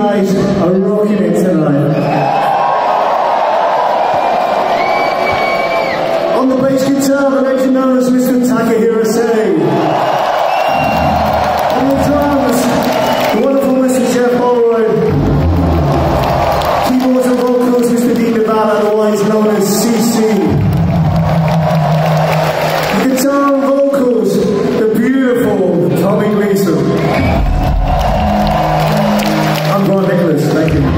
guys are rocking it tonight. On the bass guitar, the legend known as Mr. Takahiro Sei. On the drums, the wonderful Mr. Jeff Holroyd. Keyboards and vocals, Mr. Dean Navarro, otherwise known as CC. The guitar and vocals, the beautiful Tommy Gleason. I'm Ron Nicholas, thank you.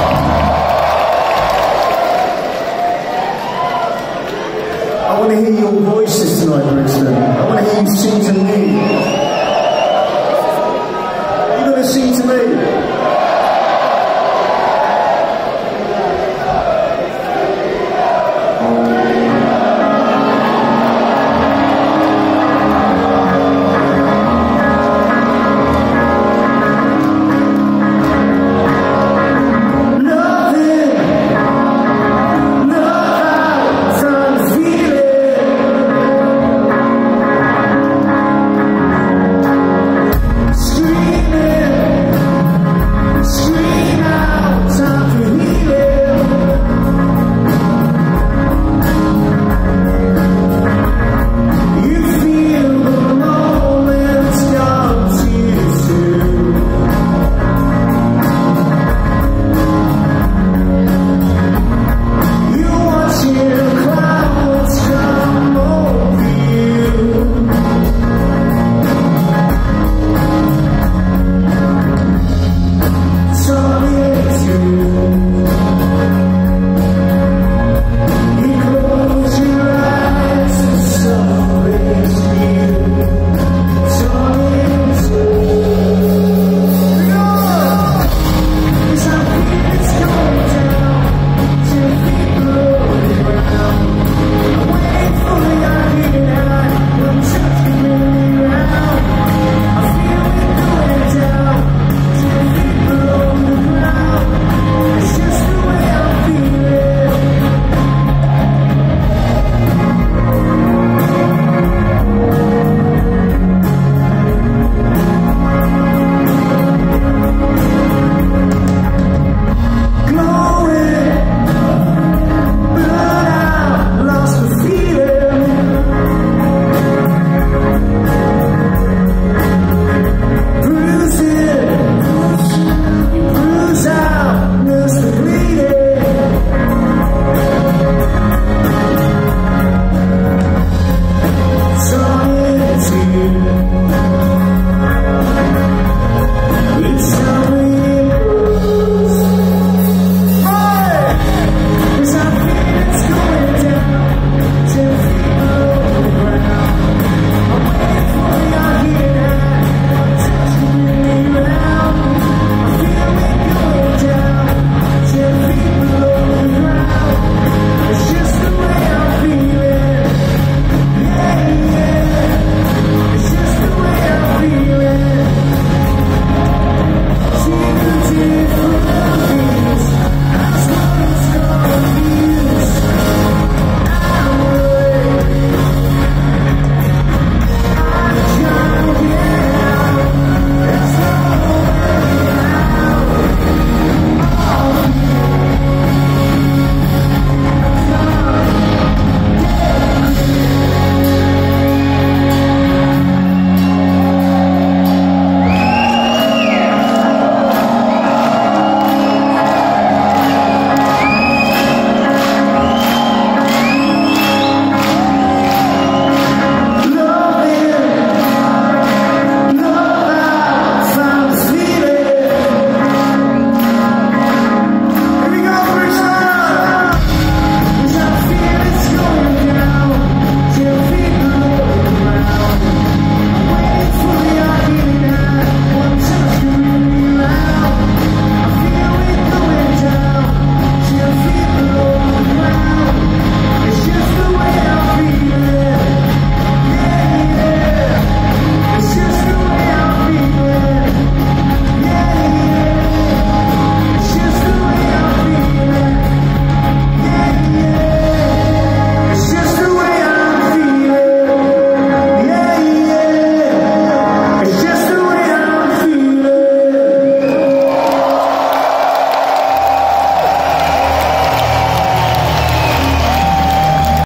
I want to hear your voices tonight, Brixton. I want to hear you sing to me. You're going to sing to me.